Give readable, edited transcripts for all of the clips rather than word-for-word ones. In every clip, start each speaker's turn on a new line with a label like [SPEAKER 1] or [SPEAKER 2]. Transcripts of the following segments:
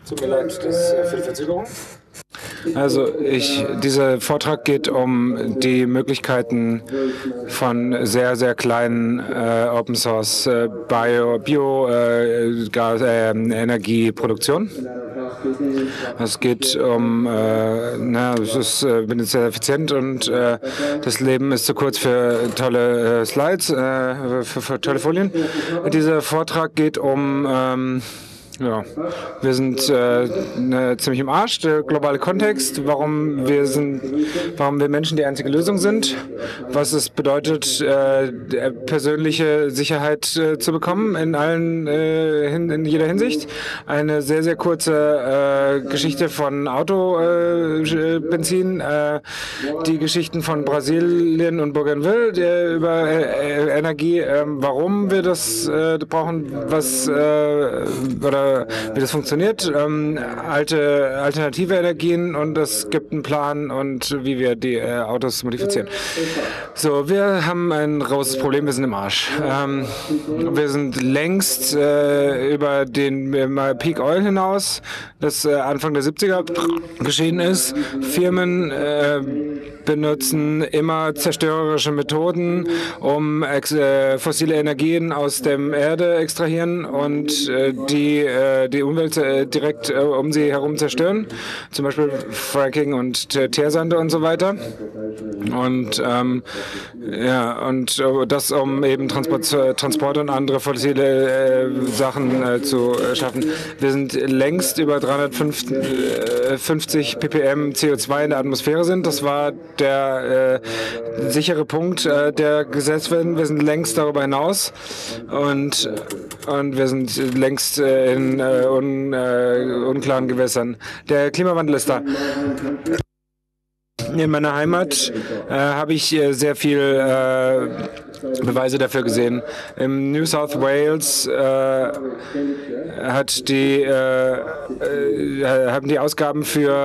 [SPEAKER 1] Tut mir leid für die Verzögerung.
[SPEAKER 2] Also dieser Vortrag geht um die Möglichkeiten von sehr, sehr kleinen Open Source Energieproduktion. Es geht um, bin jetzt sehr effizient und das Leben ist zu kurz für tolle Slides, für tolle Folien. Dieser Vortrag geht um ja, wir sind ziemlich im Arsch, der globale Kontext, warum wir Menschen die einzige Lösung sind, was es bedeutet, persönliche Sicherheit zu bekommen in jeder Hinsicht. Eine sehr, sehr kurze Geschichte von Autobenzin, die Geschichten von Brasilien und Bougainville über Energie, warum wir das brauchen, oder wie das funktioniert, alternative Energien, und es gibt einen Plan und wie wir die Autos modifizieren. So, wir haben ein großes Problem, wir sind im Arsch. Wir sind längst über den Peak Oil hinaus, das Anfang der 70er geschehen ist. Firmen benutzen immer zerstörerische Methoden, um fossile Energien aus der Erde extrahieren und die Umwelt direkt um sie herum zerstören, zum Beispiel Fracking und Teersande und so weiter. Und das, um eben Transport und andere fossile Sachen zu schaffen. Wir sind längst über 350 ppm CO2 in der Atmosphäre sind. Das war der sichere Punkt, der gesetzt wird. Wir sind längst darüber hinaus und wir sind längst in unklaren Gewässern. Der Klimawandel ist da. In meiner Heimat habe ich sehr viel Beweise dafür gesehen. Im New South Wales haben die Ausgaben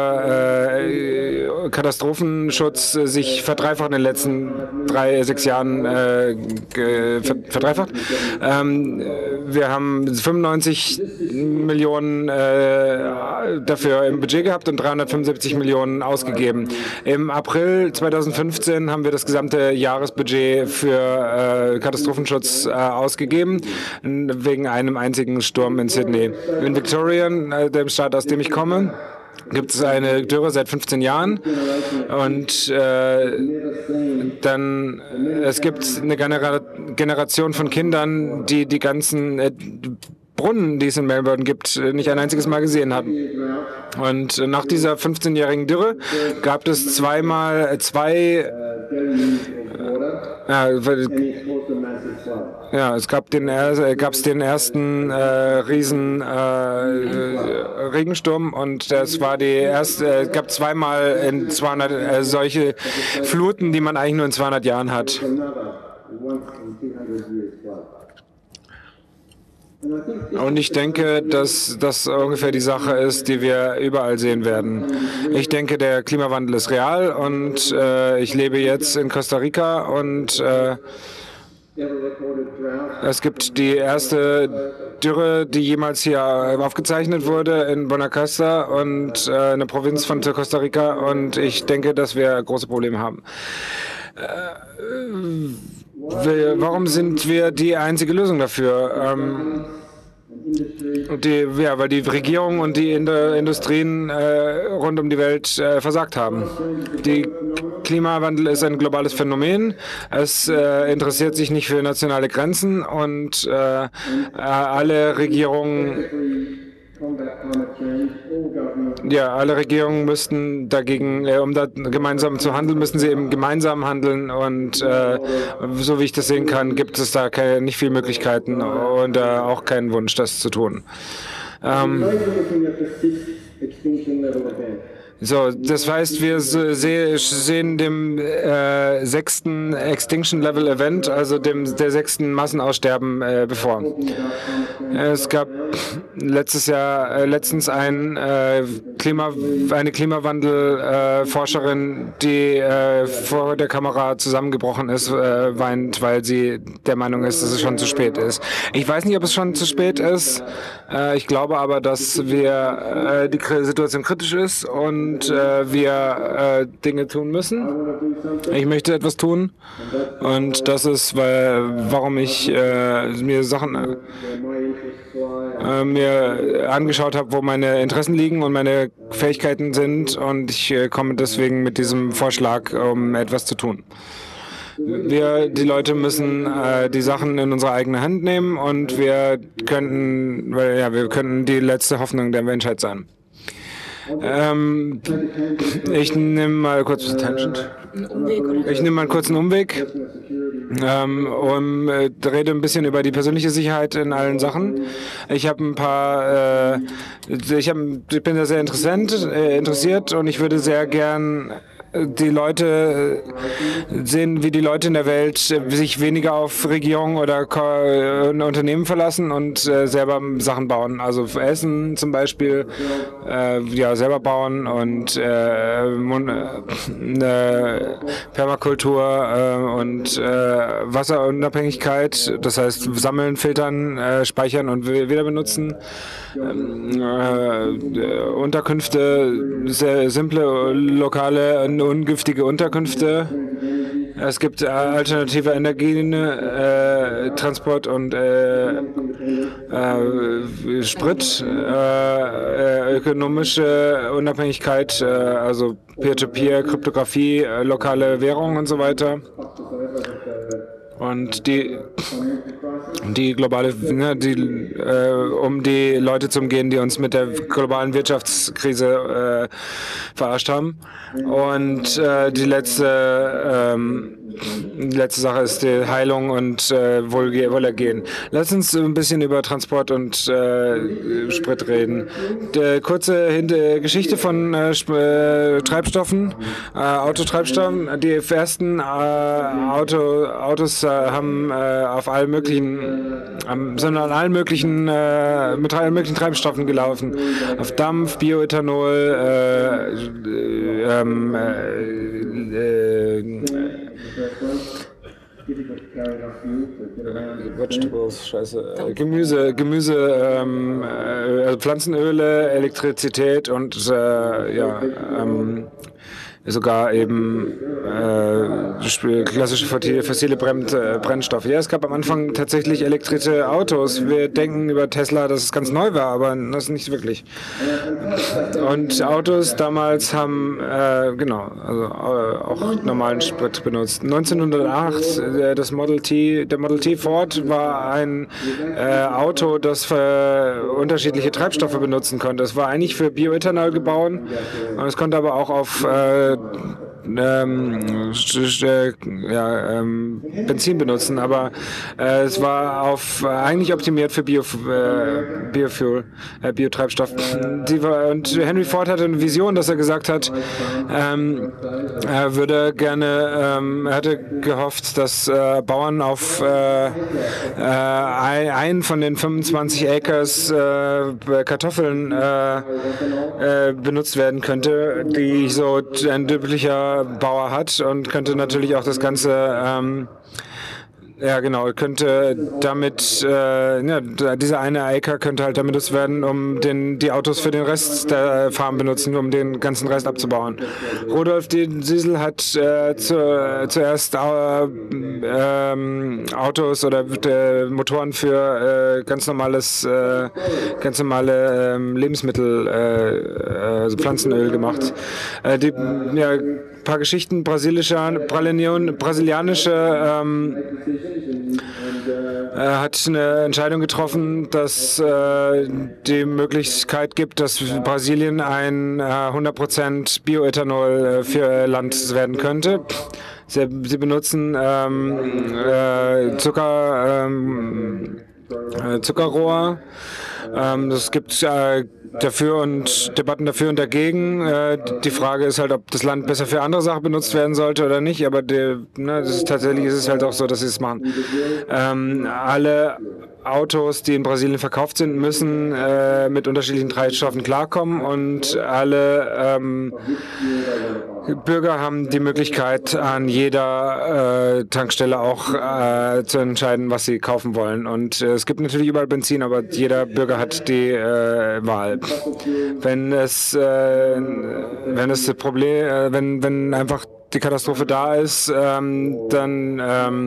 [SPEAKER 2] für Katastrophenschutz sich verdreifacht in den letzten 6 Jahren verdreifacht. Wir haben 95 Millionen dafür im Budget gehabt und 375 Millionen ausgegeben. Im April 2015 haben wir das gesamte Jahresbudget für Katastrophenschutz ausgegeben, wegen einem einzigen Sturm in Sydney. In Victoria, dem Staat, aus dem ich komme, gibt es eine Dürre seit 15 Jahren und es gibt eine Generation von Kindern, die die ganzen Brunnen, die es in Melbourne gibt, nicht ein einziges Mal gesehen haben. Und nach dieser 15-jährigen Dürre gab es es gab den ersten riesen Regensturm, und das war es gab zweimal in 200 solche Fluten, die man eigentlich nur in 200 Jahren hat. Und ich denke, dass das ungefähr die Sache ist, die wir überall sehen werden. Ich denke, der Klimawandel ist real, und ich lebe jetzt in Costa Rica, und es gibt die erste Dürre, die jemals hier aufgezeichnet wurde, in Bonacasta, und eine Provinz von Costa Rica, und ich denke, dass wir große Probleme haben. Warum sind wir die einzige Lösung dafür? Weil die Regierung und die Industrien rund um die Welt versagt haben. Der Klimawandel ist ein globales Phänomen. Es interessiert sich nicht für nationale Grenzen, und alle Regierungen müssten dagegen, um da gemeinsam zu handeln, müssen sie eben gemeinsam handeln, und so wie ich das sehen kann, gibt es da nicht viele Möglichkeiten und auch keinen Wunsch, das zu tun. So, das heißt, wir sehen dem 6. Extinction Level Event, also der 6. Massenaussterben bevor. Es gab letztens eine Klimawandelforscherin, die vor der Kamera zusammengebrochen ist, weint, weil sie der Meinung ist, dass es schon zu spät ist. Ich weiß nicht, ob es schon zu spät ist. Ich glaube aber, dass die Situation kritisch ist und wir Dinge tun müssen. Ich möchte etwas tun und das ist, warum ich mir Sachen mir angeschaut habe, wo meine Interessen liegen und meine Fähigkeiten sind und ich komme deswegen mit diesem Vorschlag, um etwas zu tun. Die Leute müssen die Sachen in unsere eigene Hand nehmen und wir könnten die letzte Hoffnung der Menschheit sein. Ich nehme mal kurz einen kurzen Umweg. Rede ein bisschen über die persönliche Sicherheit in allen Sachen. Ich bin da sehr interessiert und ich würde sehr gern die Leute sehen, wie die Leute in der Welt sich weniger auf Regierungen oder Unternehmen verlassen und selber Sachen bauen. Also Essen zum Beispiel, selber bauen und Permakultur und Wasserunabhängigkeit, das heißt sammeln, filtern, speichern und wieder benutzen. Unterkünfte, sehr simple, lokale, ungiftige Unterkünfte. Es gibt alternative Energien, Transport und Sprit, ökonomische Unabhängigkeit, also Peer-to-Peer, Kryptographie, lokale Währung und so weiter. Und die globale, um die Leute zu umgehen, die uns mit der globalen Wirtschaftskrise verarscht haben. Und die letzte Sache ist die Heilung und Wohlergehen. Lass uns ein bisschen über Transport und Sprit reden. Kurze Geschichte von Treibstoffen, Autotreibstoffen. Die ersten Autos sind an allen möglichen Treibstoffen gelaufen. Auf Dampf, Bioethanol, Vegetables, Gemüse, Pflanzenöle, Elektrizität und sogar eben klassische fossile Brennstoffe. Ja, es gab am Anfang tatsächlich elektrische Autos. Wir denken über Tesla, dass es ganz neu war, aber das ist nicht wirklich. Und Autos damals haben, auch normalen Sprit benutzt. 1908, der Model T Ford war ein Auto, das für unterschiedliche Treibstoffe benutzen konnte. Es war eigentlich für Bioethanol gebaut und es konnte aber auch auf Benzin benutzen, aber es war eigentlich optimiert für Biotreibstoff. Und Henry Ford hatte eine Vision, dass er gesagt hat, er hatte gehofft, dass Bauern auf einen von den 25 Acres Kartoffeln benutzt werden könnte, die so ein üblicher Bauer hat und könnte natürlich auch das Ganze könnte damit, dieser eine Acre könnte halt damit benutzt werden, um die Autos für den Rest der Farm benutzen, um den ganzen Rest abzubauen. Rudolf Diesel hat zuerst Autos oder Motoren für ganz normale Lebensmittel, also Pflanzenöl gemacht. Paar Geschichten, brasilianische hat eine Entscheidung getroffen, dass die Möglichkeit gibt, dass Brasilien ein 100% Bioethanol für Land werden könnte. Sie benutzen Zuckerrohr. Es gibt dafür und Debatten dafür und dagegen. Die Frage ist halt, ob das Land besser für andere Sachen benutzt werden sollte oder nicht, aber tatsächlich ist es halt auch so, dass sie es machen. Alle Autos, die in Brasilien verkauft sind, müssen mit unterschiedlichen Treibstoffen klarkommen und alle Bürger haben die Möglichkeit, an jeder Tankstelle auch zu entscheiden, was sie kaufen wollen. Und es gibt natürlich überall Benzin, aber jeder Bürger hat die Wahl. Wenn wenn einfach die Katastrophe da ist, dann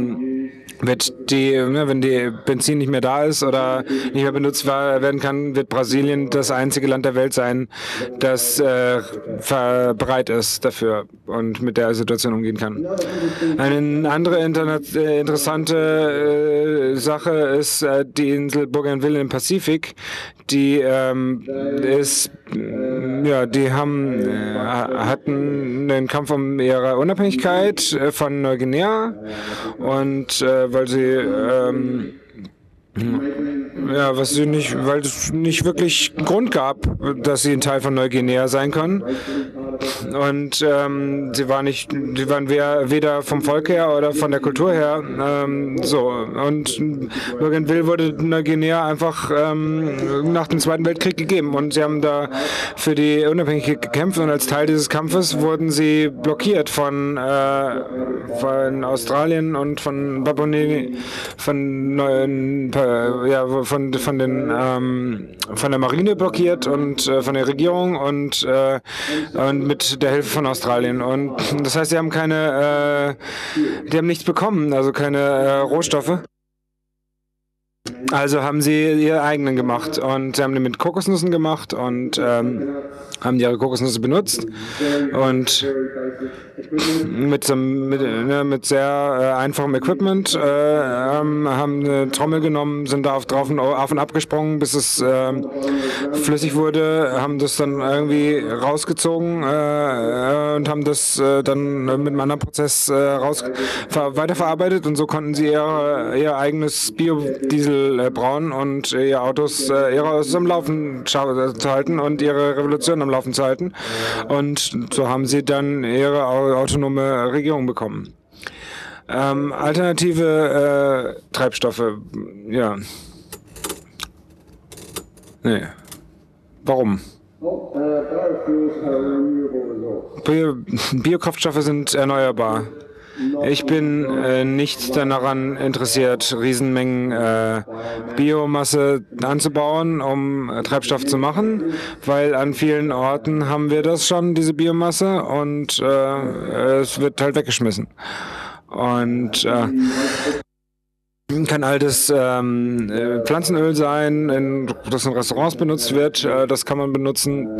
[SPEAKER 2] wenn die Benzin nicht mehr da ist oder nicht mehr benutzt werden kann, wird Brasilien das einzige Land der Welt sein, das bereit ist dafür und mit der Situation umgehen kann. Eine andere interessante Sache ist die Insel Bougainville im Pazifik. Die hatten einen Kampf um ihre Unabhängigkeit von Neuguinea und weil sie weil es nicht wirklich einen Grund gab, dass sie ein Teil von Neuguinea sein können. Und sie waren weder vom Volk her oder von der Kultur her Und Bougainville wurde Neuguinea einfach nach dem Zweiten Weltkrieg gegeben. Und sie haben da für die Unabhängigkeit gekämpft und als Teil dieses Kampfes wurden sie blockiert von Australien und von von der Marine blockiert und von der Regierung und mit der Hilfe von Australien. Und das heißt, die haben nichts bekommen, also keine Rohstoffe. Also haben sie ihre eigenen gemacht und sie haben die mit Kokosnüssen gemacht und haben ihre Kokosnüsse benutzt und mit sehr einfachem Equipment haben eine Trommel genommen, sind da auf und abgesprungen, bis es flüssig wurde, haben das dann irgendwie rausgezogen und haben das dann mit einem anderen Prozess weiterverarbeitet und so konnten sie ihr eigenes Biodiesel brauen und ihre Autos am Laufen zu halten und ihre Revolution am Laufen zu halten. Und so haben sie dann ihre autonome Regierung bekommen. Alternative Treibstoffe, ja. Nee. Warum? Biokraftstoffe sind erneuerbar. Ich bin nicht daran interessiert, Riesenmengen Biomasse anzubauen, um Treibstoff zu machen, weil an vielen Orten haben wir das schon, diese Biomasse, und es wird halt weggeschmissen. Und kann altes Pflanzenöl sein, das in Restaurants benutzt wird, das kann man benutzen.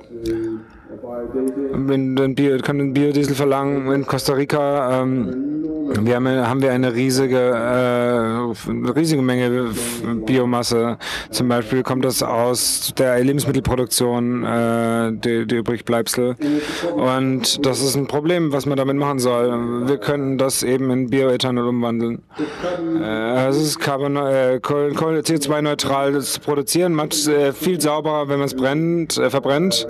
[SPEAKER 2] Kann den Biodiesel verlangen. In Costa Rica haben wir eine riesige Menge Biomasse. Zum Beispiel kommt das aus der Lebensmittelproduktion, die Übrigbleibsel. Und das ist ein Problem, was man damit machen soll. Wir können das eben in Bioethanol umwandeln. Es ist CO2-neutral zu produzieren, viel sauberer, wenn man es verbrennt.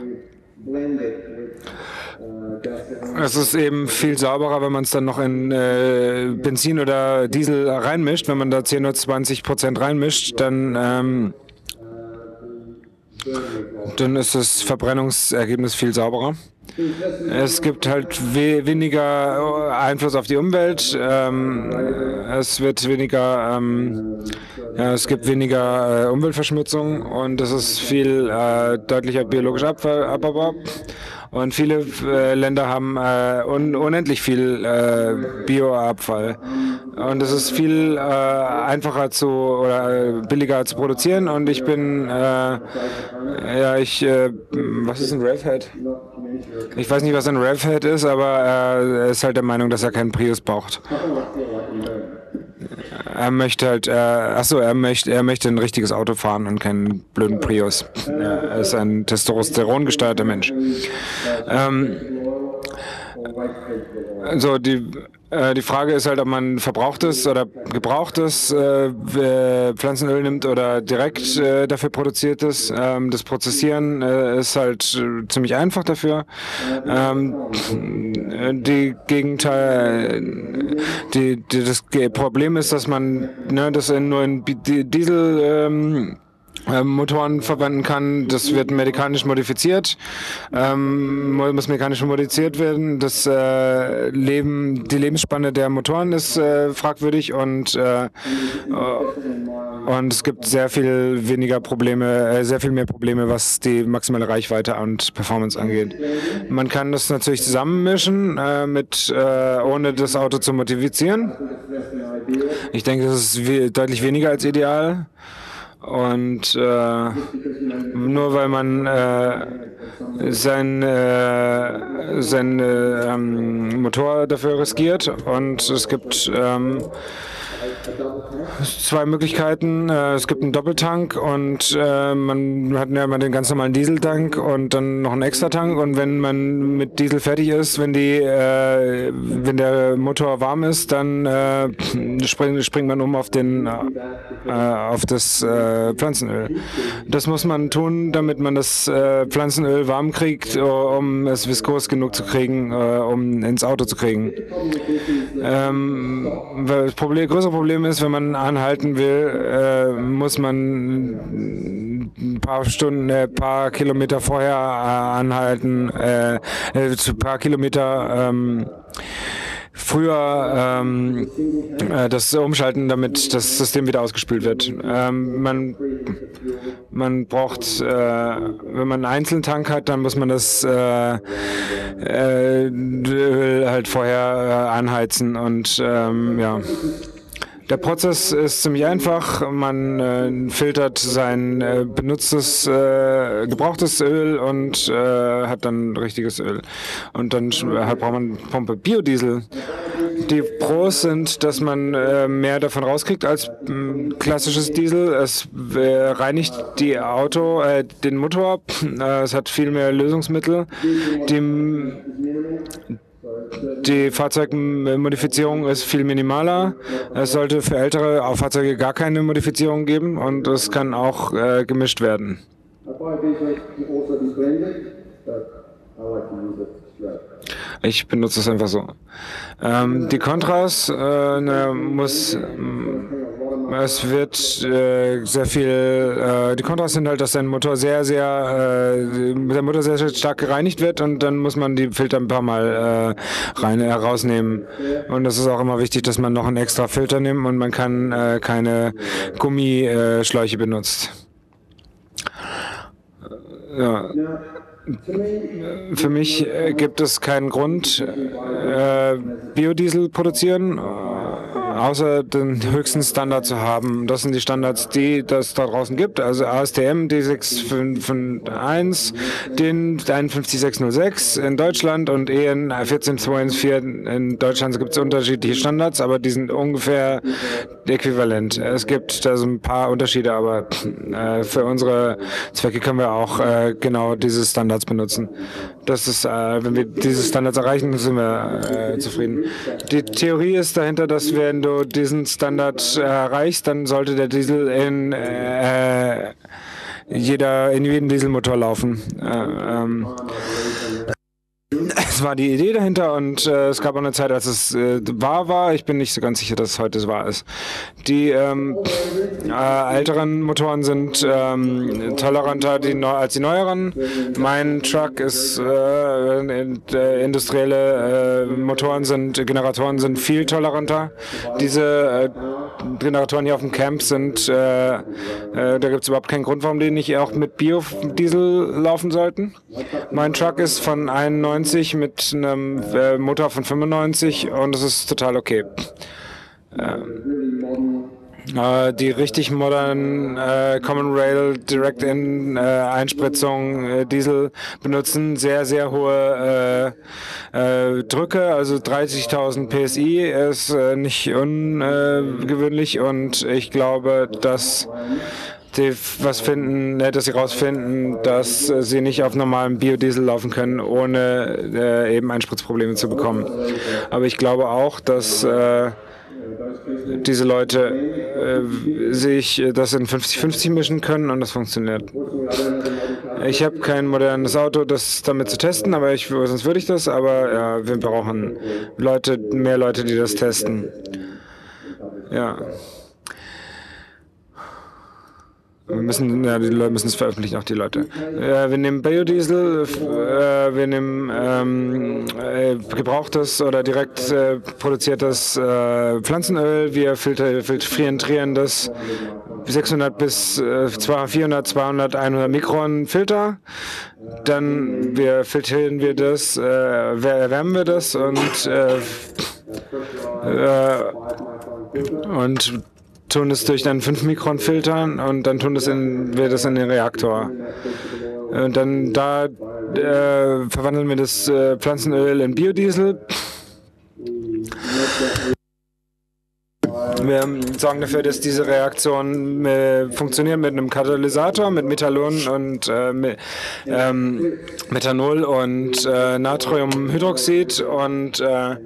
[SPEAKER 2] Es ist eben viel sauberer, wenn man es dann noch in Benzin oder Diesel reinmischt. Wenn man da 10 oder 20% reinmischt, dann ist das Verbrennungsergebnis viel sauberer. Es gibt halt weniger Einfluss auf die Umwelt. Es gibt weniger Umweltverschmutzung und es ist viel deutlicher biologisch abbaubar. Und viele Länder haben unendlich viel Bioabfall. Und es ist viel einfacher oder billiger zu produzieren. Und ich bin, was ist ein Revhead? Ich weiß nicht, was ein Revhead ist, aber er ist halt der Meinung, dass er keinen Prius braucht. Er möchte halt, er möchte ein richtiges Auto fahren und keinen blöden Prius. Er ist ein Testosteron gesteuerter Mensch. Die Frage ist halt, ob man verbrauchtes oder gebrauchtes Pflanzenöl nimmt oder direkt dafür produziertes. Das Prozessieren ist halt ziemlich einfach dafür. Das Problem ist, dass man das nur in Diesel Motoren verwenden kann. Das wird mechanisch modifiziert, muss mechanisch modifiziert werden. Die Lebensspanne der Motoren ist fragwürdig und es gibt sehr viel mehr Probleme, was die maximale Reichweite und Performance angeht. Man kann das natürlich zusammenmischen, ohne das Auto zu modifizieren. Ich denke, das ist deutlich weniger als ideal. Und nur weil man seinen Motor dafür riskiert, und es gibt zwei Möglichkeiten. Es gibt einen Doppeltank und man hat ja immer den ganz normalen Dieseltank und dann noch einen Extratank, und wenn man mit Diesel fertig ist, wenn der Motor warm ist, dann springt man um auf das Pflanzenöl. Das muss man tun, damit man das Pflanzenöl warm kriegt, um es viskos genug zu kriegen, um ins Auto zu kriegen. Das größere Problem ist, wenn man anhalten will, muss man ein paar Kilometer vorher anhalten, ein paar Kilometer früher das umschalten, damit das System wieder ausgespült wird. Man braucht, wenn man einen einzelnen Tank hat, dann muss man das Öl halt vorher anheizen, und ja. Der Prozess ist ziemlich einfach. Man filtert sein gebrauchtes Öl und hat dann richtiges Öl. Und dann braucht man Pumpe Biodiesel. Die Pros sind, dass man mehr davon rauskriegt als klassisches Diesel. Es reinigt den Motor. Es hat viel mehr Lösungsmittel. Die Fahrzeugmodifizierung ist viel minimaler. Es sollte für ältere Fahrzeuge gar keine Modifizierung geben, und es kann auch gemischt werden. Ich benutze es einfach so. Die Kontras die Kontras sind halt, dass der Motor sehr stark gereinigt wird, und dann muss man die Filter ein paar Mal herausnehmen. Und es ist auch immer wichtig, dass man noch einen extra Filter nimmt, und man kann keine Gummischläuche benutzt. Ja. Für mich gibt es keinen Grund, Biodiesel produzieren, außer den höchsten Standard zu haben. Das sind die Standards, die das da draußen gibt. Also ASTM D651, den 51606 in Deutschland und EN 14214 in Deutschland. Es gibt unterschiedliche Standards, aber die sind ungefähr äquivalent. Es gibt da so ein paar Unterschiede, aber für unsere Zwecke können wir auch genau diese Standards benutzen. Das ist, wenn wir diese Standards erreichen, sind wir zufrieden. Die Theorie ist dahinter, dass wenn du diesen Standard erreichst, dann sollte der Diesel in jedem Dieselmotor laufen. Es war die Idee dahinter, und es gab auch eine Zeit, als es wahr war. Ich bin nicht so ganz sicher, dass es heute wahr ist. Die älteren Motoren sind toleranter als die neueren. Mein Truck ist industrielle Generatoren sind viel toleranter. Diese Generatoren hier auf dem Camp da gibt es überhaupt keinen Grund, warum die nicht auch mit Biodiesel laufen sollten. Mein Truck ist von 91 mit einem Motor von 95, und das ist total okay. die richtig modernen Common Rail Direct-In Einspritzung Diesel benutzen sehr, sehr hohe Drücke, also 30.000 PSI ist nicht ungewöhnlich und ich glaube, dass dass sie rausfinden, dass sie nicht auf normalem Biodiesel laufen können, ohne eben Einspritzprobleme zu bekommen. Aber ich glaube auch, dass diese Leute sich das in 50-50 mischen können und das funktioniert. Ich habe kein modernes Auto, das damit zu testen, aber sonst würde ich das, aber ja, wir brauchen mehr Leute, die das testen. Ja. Die Leute müssen es veröffentlichen, auch die Leute. Wir nehmen Biodiesel, wir nehmen gebrauchtes oder direkt produziertes Pflanzenöl, wir filtrieren das 600 bis 400, 200, 100 Mikron Filter. Dann filtrieren wir das, erwärmen wir das und tun es durch dann 5 Mikron filtern und dann wir das in den Reaktor. Und dann verwandeln wir das Pflanzenöl in Biodiesel. Wir sorgen dafür, dass diese Reaktion funktioniert mit einem Katalysator, mit Methanol und Natriumhydroxid und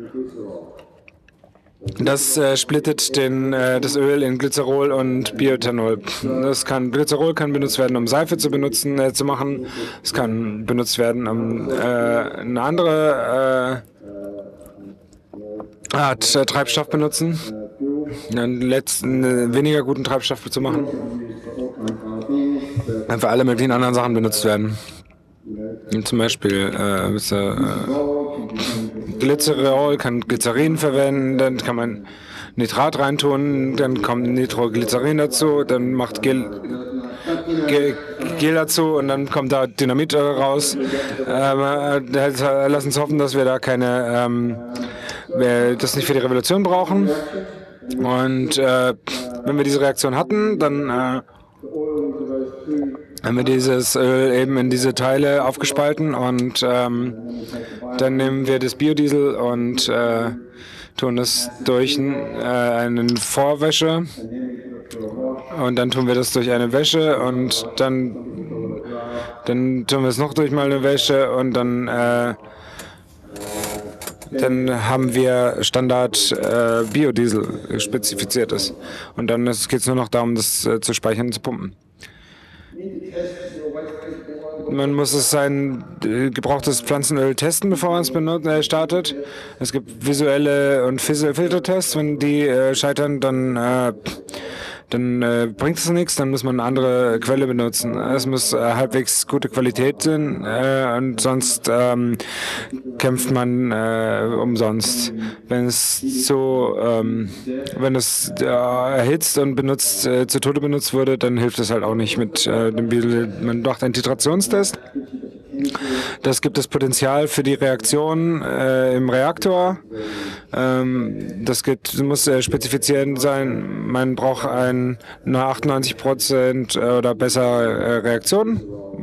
[SPEAKER 2] das splittet das Öl in Glycerol und Bioethanol. Glycerol kann benutzt werden, um Seife zu machen. Es kann benutzt werden, um eine andere Art Treibstoff benutzen, einen weniger guten Treibstoff zu machen. Dann für alle möglichen anderen Sachen benutzt werden. Zum Beispiel Glycerol kann Glycerin verwenden, dann kann man Nitrat reintun, dann kommt Nitroglycerin dazu, dann macht Gel dazu und dann kommt da Dynamit raus. Lass uns hoffen, dass wir da das nicht für die Revolution brauchen. Und wenn wir diese Reaktion hatten, dann haben wir dieses Öl eben in diese Teile aufgespalten und dann nehmen wir das Biodiesel und tun das durch eine Vorwäsche und dann tun wir das durch eine Wäsche und dann tun wir es noch durch mal eine Wäsche und dann haben wir Standard Biodiesel spezifiziertes und dann geht es nur noch darum, das zu speichern und zu pumpen. Man muss sein gebrauchtes Pflanzenöl testen, bevor man es startet. Es gibt visuelle und Filtertests. Wenn die scheitern, dann bringt es nichts, dann muss man eine andere Quelle benutzen. Es muss halbwegs gute Qualität sein und sonst kämpft man umsonst. Wenn es erhitzt und zu Tode benutzt wurde, dann hilft es halt auch nicht mit dem Biodiesel. Man macht einen Titrationstest. Das gibt das Potenzial für die Reaktion im Reaktor. Das muss spezifiziert sein. Man braucht eine 98% oder besser Reaktion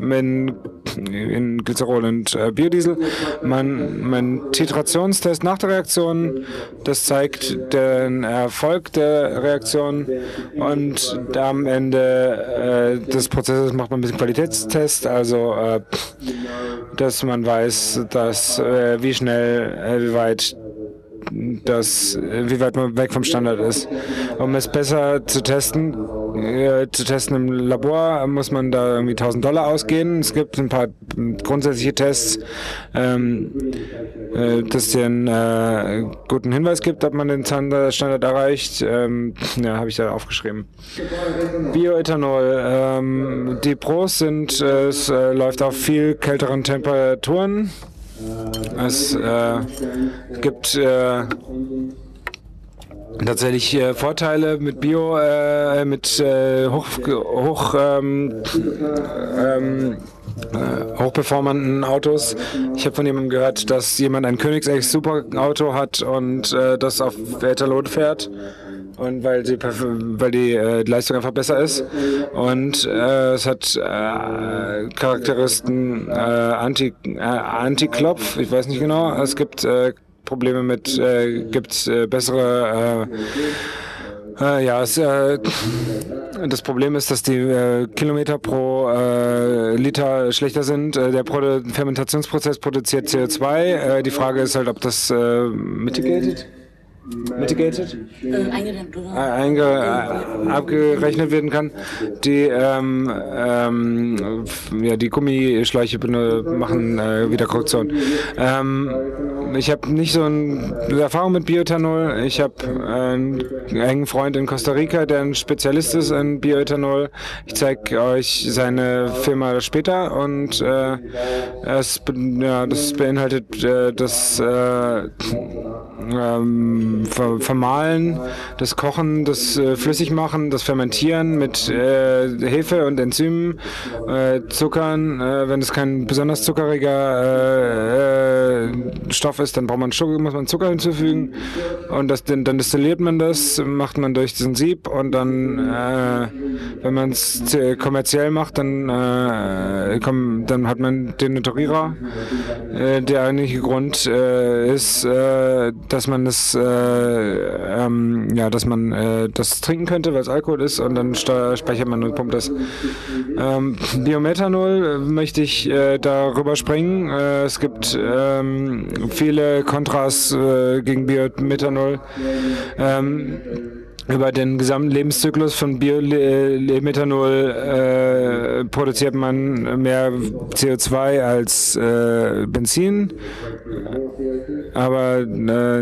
[SPEAKER 2] in Glycerol und Biodiesel. Mein Titrationstest nach der Reaktion, das zeigt den Erfolg der Reaktion und am Ende des Prozesses macht man ein bisschen Qualitätstest, also dass man weiß, wie weit man weg vom Standard ist. Um es besser zu testen im Labor, muss man da irgendwie $1.000 ausgeben. Es gibt ein paar grundsätzliche Tests, das dir einen guten Hinweis gibt, ob man den Standard erreicht. Habe ich da aufgeschrieben. Bioethanol. Die Pros sind, es läuft auf viel kälteren Temperaturen. Es gibt tatsächlich Vorteile mit hochperformanten Autos. Ich habe von jemandem gehört, dass jemand ein Koenigsegg Superauto hat und das auf Ethanol fährt. und weil die Leistung einfach besser ist und es hat Charakteristen Anti-Klopf, ich weiß nicht genau, es gibt Probleme mit, gibt bessere das Problem ist, dass die Kilometer pro Liter schlechter sind. Der Fermentationsprozess produziert CO2. Die Frage ist halt, ob das mitigated?
[SPEAKER 3] Eingedämmt, oder?
[SPEAKER 2] Abgerechnet werden kann. Die die Gummischläuche machen wieder Korrektion. Ich habe nicht so eine Erfahrung mit Bioethanol. Ich habe einen engen Freund in Costa Rica, der ein Spezialist ist in Bioethanol. Ich zeige euch seine Firma später und das beinhaltet das Vermahlen, das Kochen, das Flüssigmachen, das Fermentieren mit Hefe und Enzymen, Zuckern. Wenn es kein besonders zuckeriger Stoff ist, dann muss man Zucker hinzufügen und dann destilliert man das, macht man durch diesen Sieb und dann, wenn man es kommerziell macht, dann hat man den Naturierer. Der eigentliche Grund ist, dass man das das trinken könnte, weil es Alkohol ist und dann speichert man und pumpt das. Biomethanol möchte ich darüber springen. Es gibt viele Kontras gegen Biomethanol. Über den gesamten Lebenszyklus von Biomethanol produziert man mehr CO2 als Benzin. Aber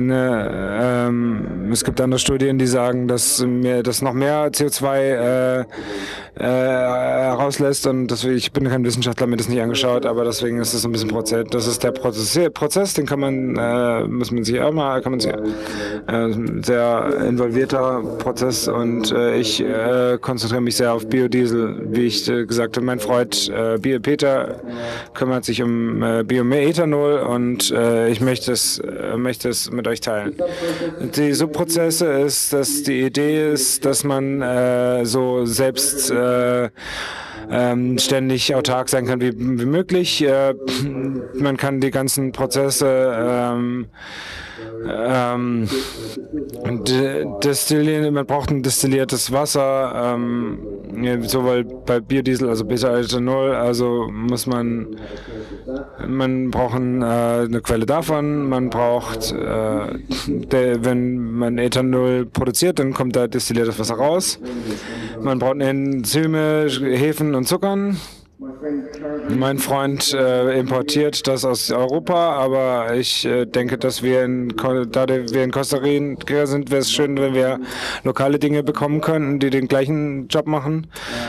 [SPEAKER 2] es gibt andere Studien, die sagen, dass noch mehr CO2 herauslässt und deswegen, ich bin kein Wissenschaftler, mir das nicht angeschaut, aber deswegen ist es ein bisschen Prozess. Das ist der Prozess, den kann man sehr involvierter Prozess und ich konzentriere mich sehr auf Biodiesel, wie ich gesagt habe. Mein Freund Peter kümmert sich um Biomethanol und ich möchte es mit euch teilen. Die Subprozesse ist, dass die Idee ist, dass man so selbst ständig autark sein kann wie möglich. Man kann die ganzen Prozesse destillieren, man braucht ein destilliertes Wasser, sowohl bei Biodiesel, also Beta-Ethanol, also man braucht eine Quelle davon, man braucht, wenn man Ethanol produziert, dann kommt da destilliertes Wasser raus, man braucht Enzyme, Hefen und Zuckern. Mein Freund importiert das aus Europa, aber ich denke, dass da wir in Costa Rica sind, wäre es schön, wenn wir lokale Dinge bekommen könnten, die den gleichen Job machen.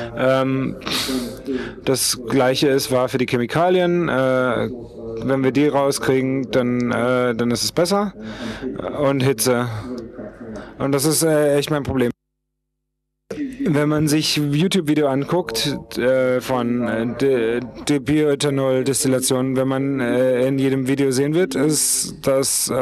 [SPEAKER 2] Das Gleiche war für die Chemikalien. Wenn wir die rauskriegen, dann ist es besser. Und Hitze. Und das ist echt mein Problem. Wenn man sich YouTube-Video anguckt von der Bioethanol-Destillation, wenn man in jedem Video sehen wird, ist, dass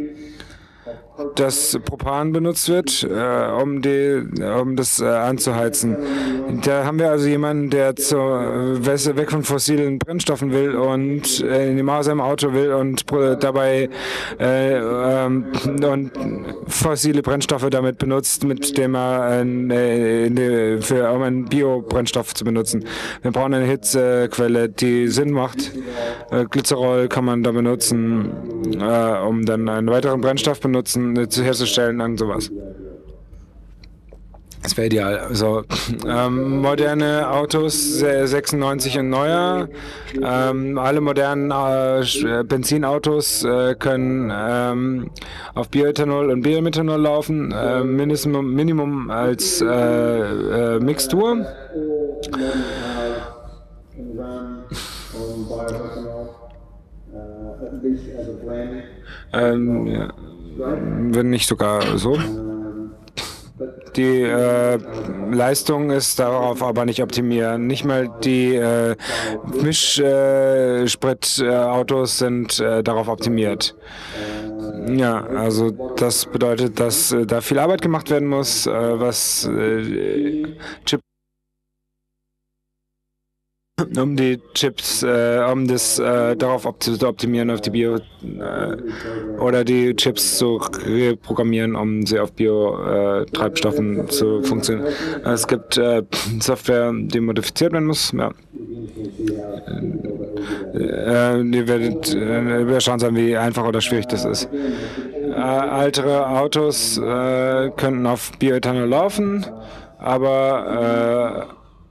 [SPEAKER 2] Propan benutzt wird, um das anzuheizen. Da haben wir also jemanden, der weg von fossilen Brennstoffen will und in die Maus im Auto will und dabei und fossile Brennstoffe damit benutzt, mit dem er um einen Biobrennstoff zu benutzen. Wir brauchen eine Hitzequelle, die Sinn macht. Glycerol kann man da benutzen, um dann einen weiteren Brennstoff herzustellen und sowas. Das wäre ideal. Also, moderne Autos, 96 und neuer. Alle modernen Benzinautos können auf Bioethanol und Biomethanol laufen. Minimum als Mixtur. Wenn nicht sogar so. Die Leistung ist darauf aber nicht optimiert. Nicht mal die Mischspritautos sind darauf optimiert. Ja, also das bedeutet, dass da viel Arbeit gemacht werden muss, was Chip um die Chips, um das darauf zu optimieren, auf die oder die Chips zu reprogrammieren, um sie auf Bio-Treibstoffen zu funktionieren. Es gibt Software, die modifiziert werden muss. Ja. Ihr werdet überschauen sein, wie einfach oder schwierig das ist. Ältere Autos könnten auf Bioethanol laufen, aber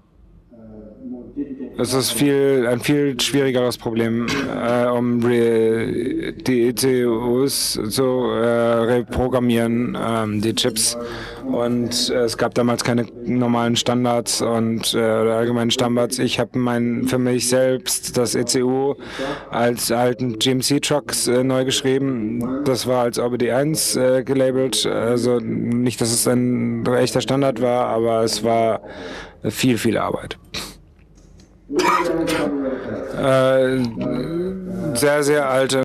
[SPEAKER 2] es ist ein viel schwierigeres Problem, um die ECUs zu reprogrammieren, die Chips. Und es gab damals keine normalen Standards und allgemeinen Standards. Ich habe für mich selbst das ECU als alten GMC-Trucks neu geschrieben. Das war als OBD1 gelabelt. Also nicht, dass es ein echter Standard war, aber es war viel Arbeit. Sehr alte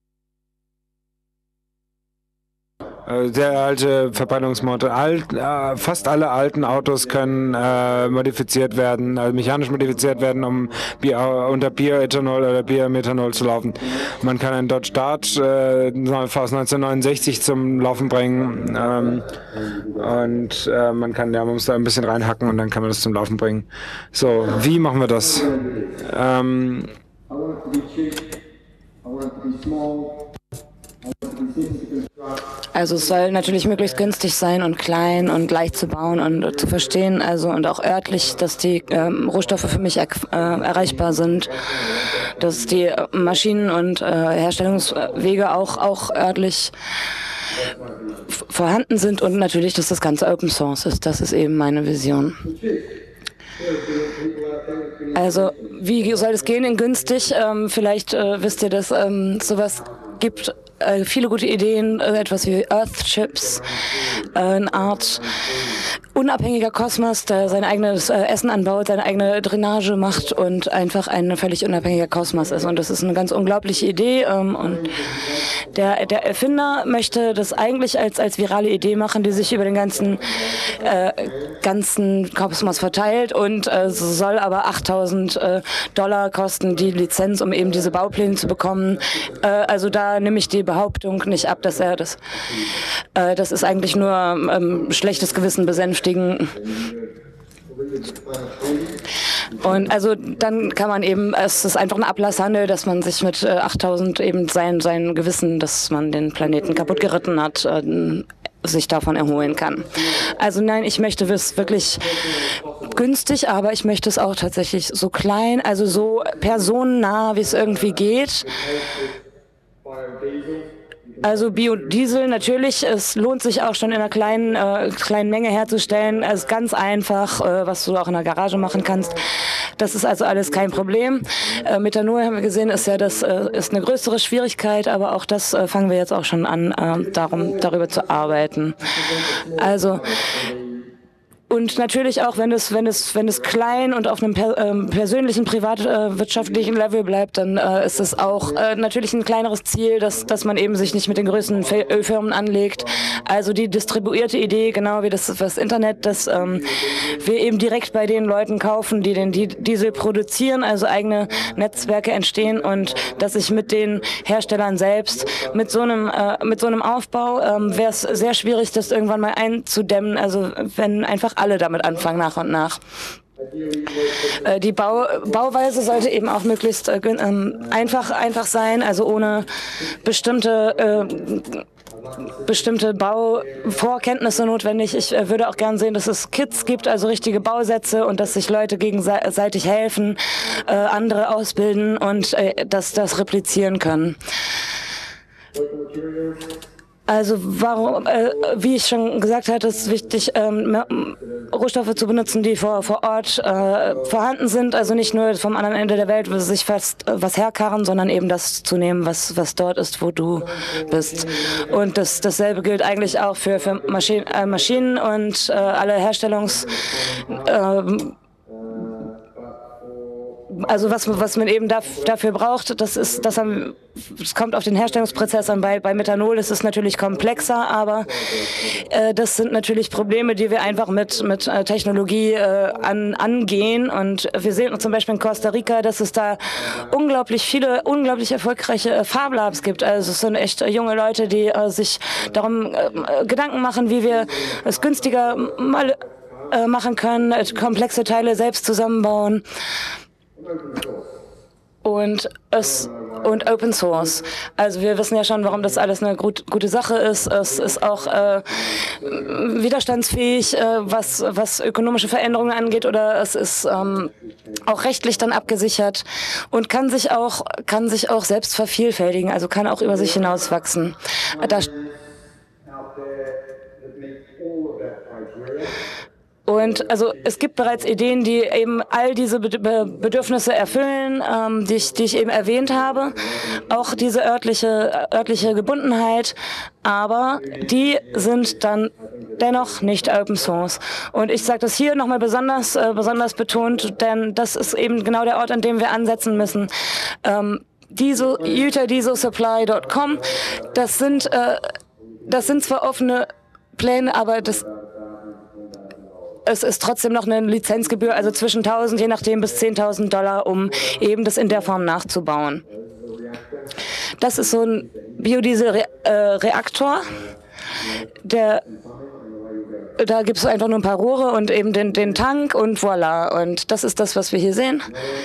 [SPEAKER 2] Verbrennungsmotor. Fast alle alten Autos können modifiziert werden, also mechanisch modifiziert werden, um unter Bioethanol oder Biomethanol zu laufen. Man kann einen Dodge Dart aus 1969 zum Laufen bringen und man muss da ein bisschen reinhacken und dann kann man das zum Laufen bringen. So, wie machen wir das?
[SPEAKER 3] Also es soll natürlich möglichst günstig sein und klein und leicht zu bauen und zu verstehen, also und auch örtlich, dass die Rohstoffe für mich erreichbar sind, dass die Maschinen und Herstellungswege auch örtlich vorhanden sind und natürlich, dass das Ganze Open Source ist. Das ist eben meine Vision. Also wie soll es gehen in günstig? Vielleicht wisst ihr, dass sowas gibt. Viele gute Ideen, etwas wie Earthchips, eine Art unabhängiger Kosmos, der sein eigenes Essen anbaut, seine eigene Drainage macht und einfach ein völlig unabhängiger Kosmos ist. Und das ist eine ganz unglaubliche Idee. Und der Erfinder möchte das eigentlich als virale Idee machen, die sich über den ganzen Kosmos verteilt und soll aber $8.000 kosten, die Lizenz, um eben diese Baupläne zu bekommen. Also da nehme ich die Behauptung nicht ab, dass er das ist eigentlich nur schlechtes Gewissen besänftigen. Und also dann kann man eben, es ist einfach ein Ablasshandel, dass man sich mit 8.000 eben sein Gewissen, dass man den Planeten kaputt geritten hat, sich davon erholen kann. Also nein, ich möchte es wirklich günstig, aber ich möchte es auch tatsächlich so klein, also so personennah, wie es irgendwie geht. Also Biodiesel natürlich, es lohnt sich auch schon in einer kleinen Menge herzustellen. Es ist ganz einfach, was du auch in der Garage machen kannst. Das ist also alles kein Problem. Methanol haben wir gesehen, ist eine größere Schwierigkeit, aber auch das fangen wir jetzt auch schon an, darüber zu arbeiten. Also und natürlich auch, wenn es klein und auf einem persönlichen, privatwirtschaftlichen Level bleibt, dann ist es auch natürlich ein kleineres Ziel, dass man eben sich nicht mit den größten Ölfirmen anlegt. Also die distribuierte Idee, genau wie das Internet, dass wir eben direkt bei den Leuten kaufen, die den Diesel produzieren, also eigene Netzwerke entstehen und dass ich mit den Herstellern selbst, mit so einem Aufbau wäre es sehr schwierig, das irgendwann mal einzudämmen, also wenn einfach alle damit anfangen, nach und nach. Die Bauweise sollte eben auch möglichst einfach sein, also ohne bestimmte Bauvorkenntnisse notwendig. Ich würde auch gern sehen, dass es Kits gibt, also richtige Bausätze und dass sich Leute gegenseitig helfen, andere ausbilden und das replizieren können. Also wie ich schon gesagt hatte, ist es wichtig, Rohstoffe zu benutzen, die vor Ort vorhanden sind. Also nicht nur vom anderen Ende der Welt sich fast was herkarren, sondern eben das zu nehmen, was dort ist, wo du bist. Und dasselbe gilt eigentlich auch für Maschinen und also was man eben dafür braucht, das kommt auf den Herstellungsprozess an. Bei Methanol ist es natürlich komplexer, aber das sind natürlich Probleme, die wir einfach mit Technologie angehen. Und wir sehen zum Beispiel in Costa Rica, dass es da unglaublich viele, unglaublich erfolgreiche Farblabs gibt. Also es sind echt junge Leute, die sich darum Gedanken machen, wie wir es günstiger mal machen können, komplexe Teile selbst zusammenbauen und Open Source. Also wir wissen ja schon, warum das alles eine gute Sache ist. Es ist auch widerstandsfähig, was ökonomische Veränderungen angeht, oder es ist auch rechtlich dann abgesichert und kann sich auch selbst vervielfältigen, also kann auch über sich hinauswachsen. Und also es gibt bereits Ideen, die eben all diese Bedürfnisse erfüllen, die ich eben erwähnt habe. Auch diese örtliche Gebundenheit, aber die sind dann dennoch nicht Open Source. Und ich sage das hier nochmal besonders betont, denn das ist eben genau der Ort, an dem wir ansetzen müssen. utah-dieselsupply.com, das sind zwar offene Pläne, aber es ist trotzdem noch eine Lizenzgebühr, also zwischen 1.000, je nachdem, bis $10.000, um eben das in der Form nachzubauen. Das ist so ein Biodiesel-Reaktor. Da gibt es einfach nur ein paar Rohre und eben den Tank und voilà. Und das ist das, was wir hier sehen.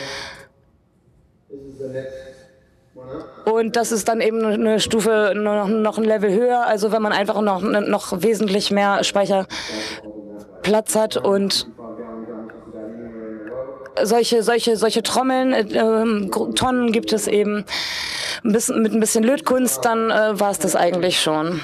[SPEAKER 3] Und das ist dann eben eine Stufe, noch ein Level höher. Also wenn man einfach noch wesentlich mehr Speicherplatz hat und solche Trommeln, Tonnen gibt es eben mit ein bisschen Lötkunst, dann war es das eigentlich schon.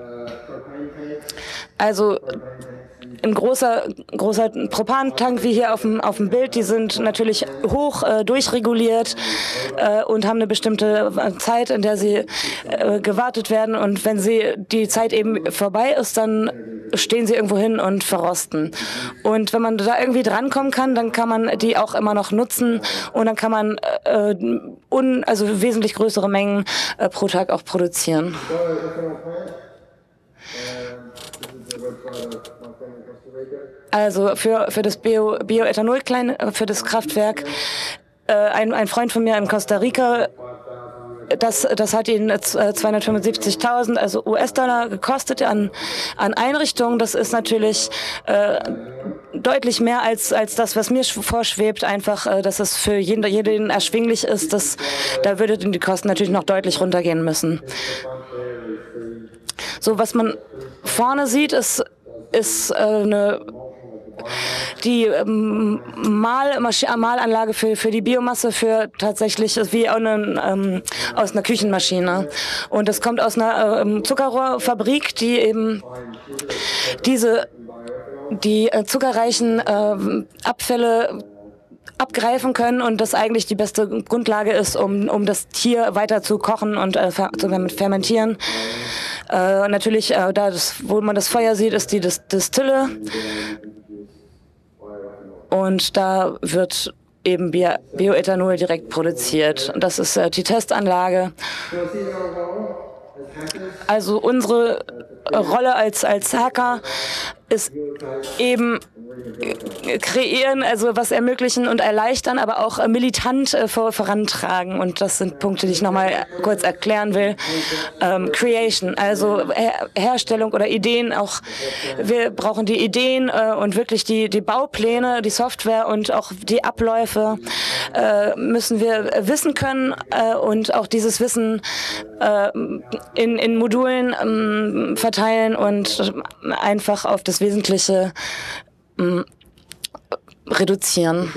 [SPEAKER 3] Also ein großer Propantank wie hier auf dem Bild, die sind natürlich hoch durchreguliert und haben eine bestimmte Zeit, in der sie gewartet werden. Und wenn die Zeit eben vorbei ist, dann stehen sie irgendwo hin und verrosten. Und wenn man da irgendwie drankommen kann, dann kann man die auch immer noch nutzen und dann kann man also wesentlich größere Mengen pro Tag auch produzieren. Also für das Bioethanol, für das Kraftwerk, ein Freund von mir in Costa Rica, das hat ihn 275.000, also US-Dollar gekostet an Einrichtungen. Das ist natürlich deutlich mehr als das, was mir vorschwebt, einfach, dass es für jeden erschwinglich ist. Da würden die Kosten natürlich noch deutlich runtergehen müssen. So, was man vorne sieht, ist die Mahlanlage für die Biomasse, für tatsächlich wie aus einer Küchenmaschine. Und das kommt aus einer Zuckerrohrfabrik, die eben die zuckerreichen Abfälle abgreifen können und das eigentlich die beste Grundlage ist, um das Tier weiter zu kochen und zu fermentieren. Natürlich, wo man das Feuer sieht, ist die Distille. Und da wird eben Bioethanol direkt produziert. Das ist die Testanlage. Also unsere Rolle als Hacker ist eben kreieren, also was ermöglichen und erleichtern, aber auch militant vorantragen. Und das sind Punkte, die ich nochmal kurz erklären will. Creation, also Herstellung oder Ideen. Auch wir brauchen die Ideen und wirklich die Baupläne, die Software und auch die Abläufe müssen wir wissen können und auch dieses Wissen in Modulen verteilen und einfach auf das Wesentliche reduzieren.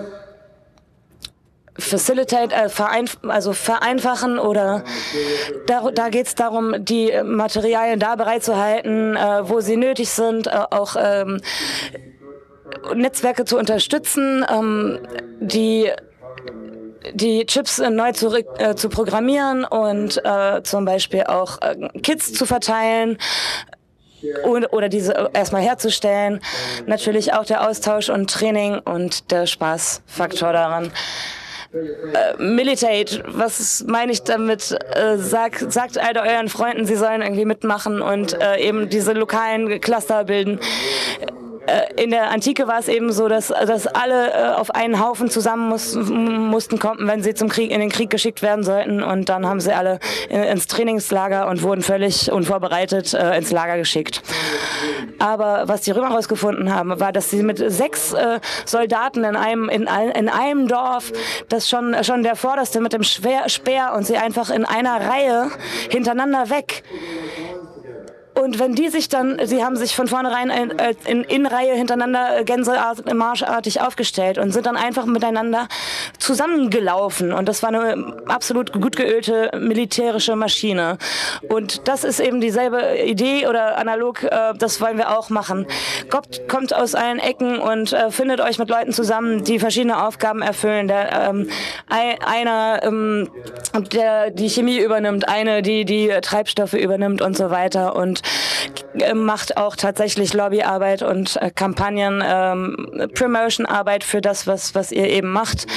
[SPEAKER 3] Facilitate, vereinfachen oder da geht es darum, die Materialien da bereitzuhalten, wo sie nötig sind, auch Netzwerke zu unterstützen, die Chips neu zu programmieren und zum Beispiel auch Kits zu verteilen oder diese erstmal herzustellen. Natürlich auch der Austausch und Training und der Spaßfaktor daran. Militate, was meine ich damit? Sagt all euren Freunden, sie sollen irgendwie mitmachen und eben diese lokalen Cluster bilden. In der Antike war es eben so, dass alle auf einen Haufen zusammen mussten kommen, wenn sie in den Krieg geschickt werden sollten. Und dann haben sie alle ins Trainingslager und wurden völlig unvorbereitet ins Lager geschickt. Aber was die Römer herausgefunden haben, war, dass sie mit 6 Soldaten in einem Dorf, das schon der Vorderste mit dem Speer und sie einfach in einer Reihe hintereinander weg. Und wenn die sie haben sich von vornherein in Reihe hintereinander gänsemarschartig aufgestellt und sind dann einfach miteinander zusammengelaufen. Und das war eine absolut gut geölte militärische Maschine. Und das ist eben dieselbe Idee oder analog, das wollen wir auch machen. Kommt aus allen Ecken und findet euch mit Leuten zusammen, die verschiedene Aufgaben erfüllen. Einer, der die Chemie übernimmt, eine, die Treibstoffe übernimmt und so weiter. Und macht auch tatsächlich Lobbyarbeit und Kampagnen, Promotionarbeit für das, was ihr eben macht.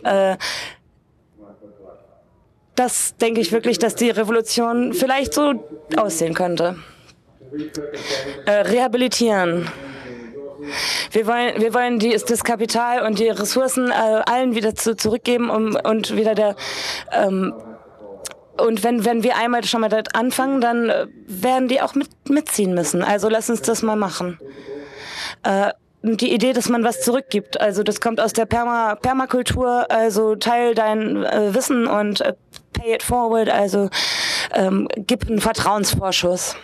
[SPEAKER 3] Das denke ich wirklich, dass die Revolution vielleicht so aussehen könnte. Rehabilitieren. Wir wollen das Kapital und die Ressourcen allen wieder zurückgeben und wieder und wenn wir einmal schon mal dort anfangen, dann werden die auch mitziehen müssen. Also lass uns das mal machen. Die Idee, dass man was zurückgibt, also das kommt aus der Permakultur, also teil dein Wissen und pay it forward, also gib einen Vertrauensvorschuss.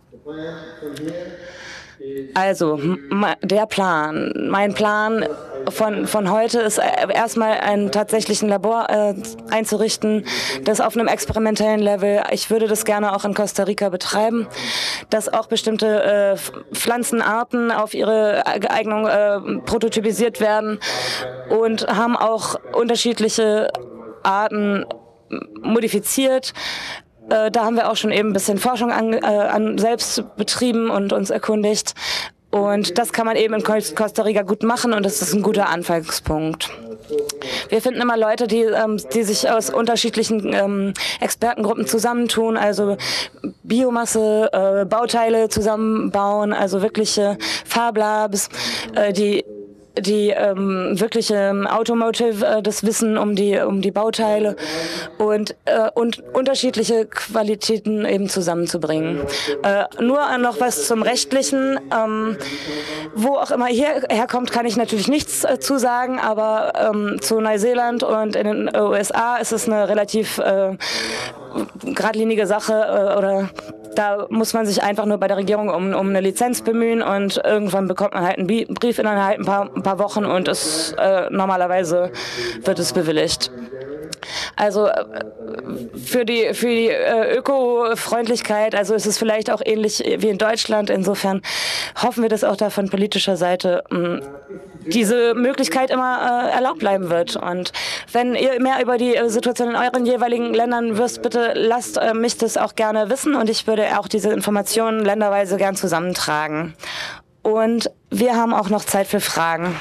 [SPEAKER 3] Also, mein Plan von heute ist erstmal einen tatsächlichen Labor einzurichten, das auf einem experimentellen Level, ich würde das gerne auch in Costa Rica betreiben, dass auch bestimmte Pflanzenarten auf ihre Eignung prototypisiert werden und haben auch unterschiedliche Arten modifiziert. Da haben wir auch schon eben ein bisschen Forschung an selbst betrieben und uns erkundigt. Und das kann man eben in Costa Rica gut machen und das ist ein guter Anfangspunkt. Wir finden immer Leute, die sich aus unterschiedlichen Expertengruppen zusammentun, also Biomasse, Bauteile zusammenbauen, also wirkliche Fablabs, die wirkliche Automotive, das Wissen um die Bauteile und unterschiedliche Qualitäten eben zusammenzubringen. Nur noch was zum Rechtlichen. Wo auch immer hierher kommt, kann ich natürlich nichts zu sagen, aber zu Neuseeland und in den USA ist es eine relativ geradlinige Sache oder da muss man sich einfach nur bei der Regierung um eine Lizenz bemühen und irgendwann bekommt man halt einen Brief innerhalb ein paar Wochen und normalerweise wird es bewilligt. Also für die Öko-Freundlichkeit, also ist es vielleicht auch ähnlich wie in Deutschland. Insofern hoffen wir, dass auch da von politischer Seite diese Möglichkeit immer erlaubt bleiben wird. Und wenn ihr mehr über die Situation in euren jeweiligen Ländern wisst, bitte lasst mich das auch gerne wissen und ich würde auch diese Informationen länderweise gern zusammentragen. Und wir haben auch noch Zeit für Fragen.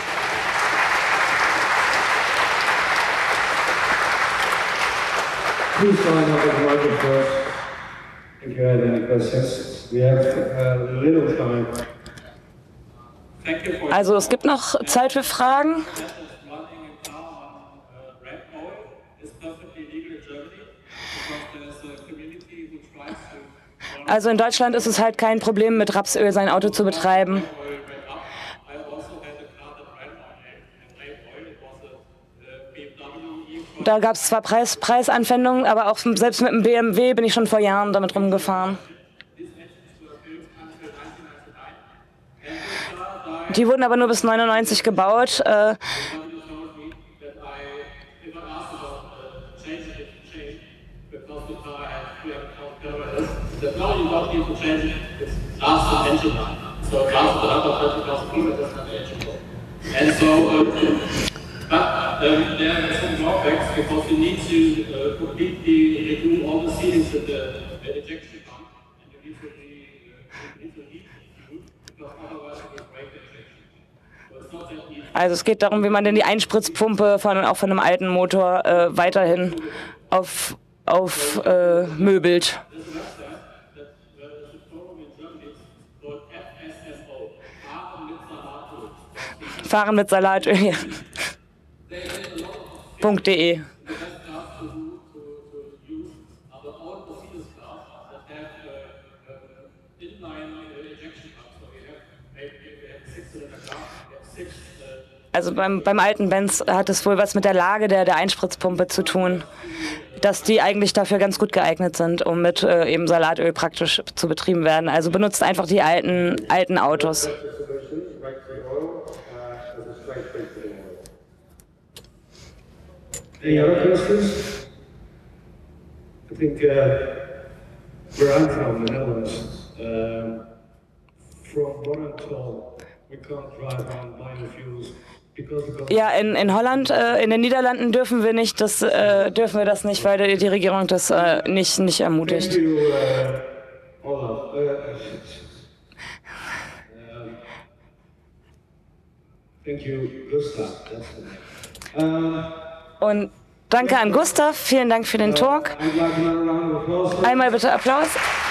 [SPEAKER 1] Please join up with Michael first. If you have any questions, we have little time.
[SPEAKER 3] Also es gibt noch Zeit für Fragen. Also in Deutschland ist es halt kein Problem, mit Rapsöl sein Auto zu betreiben. Da gab es zwar Preisanwendungen, aber auch selbst mit dem BMW bin ich schon vor Jahren damit rumgefahren. Die wurden aber nur bis 99 gebaut.
[SPEAKER 4] But there are some drawbacks because you need to completely remove all the sealings at the ejection pump, and you need to heat the fuel because otherwise it will break the ejection pump.
[SPEAKER 3] Also es geht darum, wie man denn die Einspritzpumpe auch von einem alten Motor weiterhin möbelt. Fahren mit Salatöl. Ja. .de. Also beim alten Benz hat es wohl was mit der Lage der Einspritzpumpe zu tun, dass die eigentlich dafür ganz gut geeignet sind, um mit eben Salatöl praktisch zu betrieben werden. Also benutzt einfach die alten Autos.
[SPEAKER 1] Any other questions? I think where I'm from, the Netherlands, from what I'm told, we can't drive on biofuels.
[SPEAKER 3] Ja, in Holland, in den Niederlanden dürfen wir das nicht, weil die Regierung das nicht ermutigt.
[SPEAKER 1] Thank you, Olaf. Thank you, Gustav.
[SPEAKER 3] Und danke an Gustav, vielen Dank für den Talk. Einmal bitte Applaus.